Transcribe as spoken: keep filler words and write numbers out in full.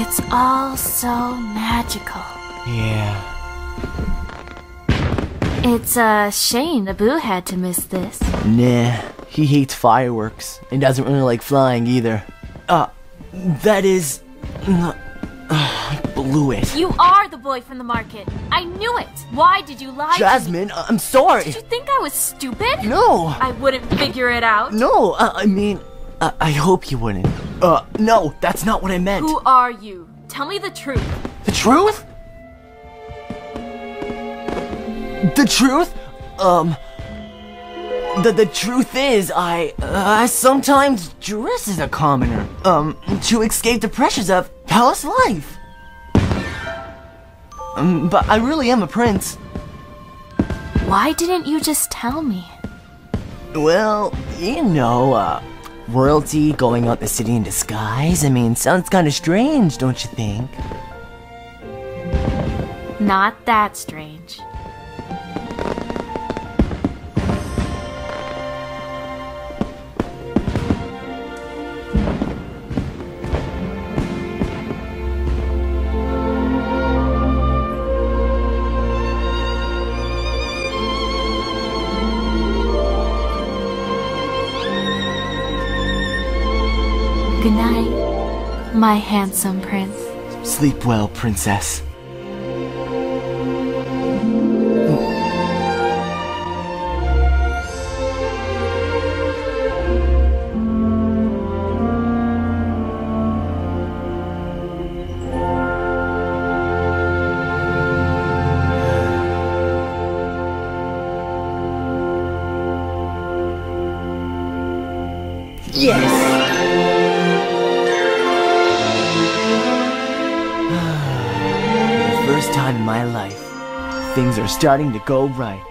It's all so magical. Yeah. It's a shame Abu had to miss this. Nah, he hates fireworks and doesn't really like flying either. Uh, that is... Uh, I blew it. You are the boy from the market. I knew it. Why did you lie Jasmine, to me? I'm sorry. Did you think I was stupid? No. I wouldn't figure it out. No, uh, I mean, uh, I hope you wouldn't. Uh, no, that's not what I meant. Who are you? Tell me the truth. The truth? The truth? Um... The, the truth is, I, uh, I sometimes dress as a commoner, um, to escape the pressures of palace life. Um, but I really am a prince. Why didn't you just tell me? Well, you know, uh, royalty going out the city in disguise, I mean, sounds kinda strange, don't you think? Not that strange. Good night, my handsome prince. Sleep well, princess. Yes! For the first time in my life, things are starting to go right.